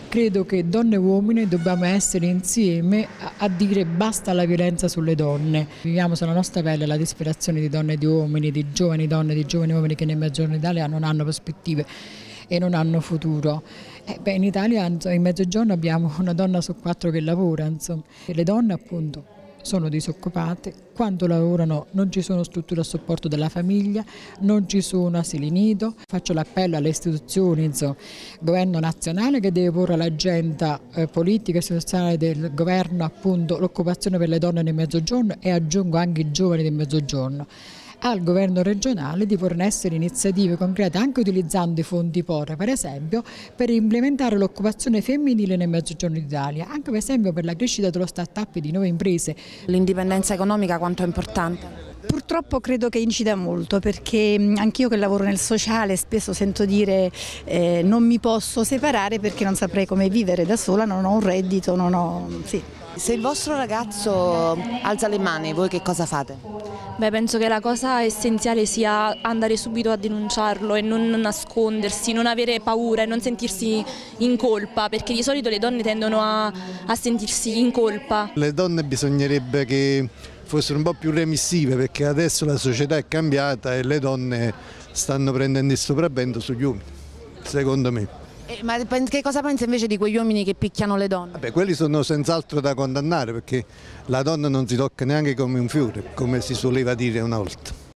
Credo che donne e uomini dobbiamo essere insieme a dire basta alla violenza sulle donne. Viviamo sulla nostra pelle la disperazione di donne e di uomini, di giovani donne, di giovani uomini che nel Mezzogiorno d'Italia non hanno prospettive e non hanno futuro. In Italia, in Mezzogiorno abbiamo una donna su 4 che lavora, insomma. E le donne appunto sono disoccupate, quando lavorano non ci sono strutture a supporto della famiglia, non ci sono asili nido. Faccio l'appello alle istituzioni, insomma, governo nazionale che deve porre all'agenda politica e istituzionale del governo appunto l'occupazione per le donne nel Mezzogiorno e aggiungo anche i giovani del Mezzogiorno. Al governo regionale di porre in essere iniziative concrete anche utilizzando i fondi POR per esempio per implementare l'occupazione femminile nel Mezzogiorno d'Italia, anche per esempio per la crescita dello start-up e di nuove imprese. L'indipendenza economica quanto è importante? Purtroppo credo che incida molto, perché anch'io che lavoro nel sociale spesso sento dire non mi posso separare perché non saprei come vivere da sola, non ho un reddito, non ho... Sì. Se il vostro ragazzo alza le mani, voi che cosa fate? Penso che la cosa essenziale sia andare subito a denunciarlo e non nascondersi, non avere paura e non sentirsi in colpa, perché di solito le donne tendono a sentirsi in colpa. Le donne bisognerebbe che fossero un po' più remissive, perché adesso la società è cambiata e le donne stanno prendendo il sopravvento sugli uomini, secondo me. Ma che cosa pensa invece di quegli uomini che picchiano le donne? Quelli sono senz'altro da condannare, perché la donna non si tocca neanche come un fiore, come si soleva dire una volta.